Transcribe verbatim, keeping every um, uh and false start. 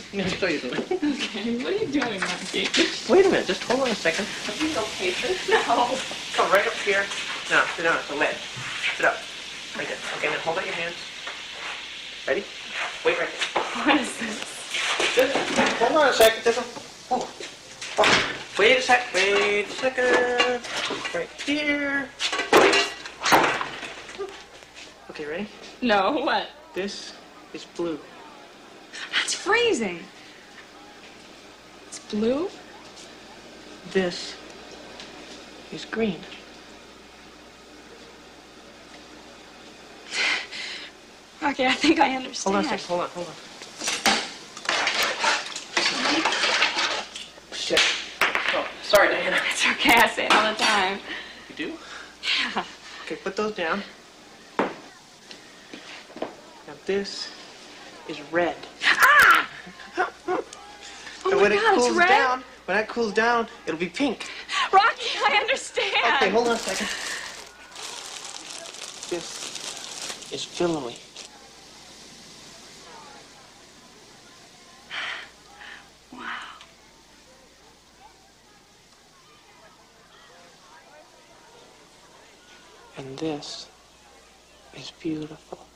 I'm gonna show you something. Okay, what are you doing, Monkey? Wait a minute, just hold on a second. Are you no patient? No. Come right up here. No, sit down, it's a ledge. Sit up. Right there. Okay, now hold out your hands. Ready? Wait right there. What is this? Just hold on a second. Just, oh. Oh. Wait a sec. Wait a second. Right here. Okay, ready? No, what? This is blue. That's freezing. It's blue? This is green. Okay, I think I understand. Hold on a second. Hold on, hold on. Shit. Oh, sorry, Diana. It's okay, I say it all the time. You do? Yeah. Okay, put those down. Now this is red. Ah! Oh and my when God, it cools it's red? down, when that cools down, it'll be pink. Rocky, I understand. Okay, hold on a second. This is filmy. Wow. And this is beautiful.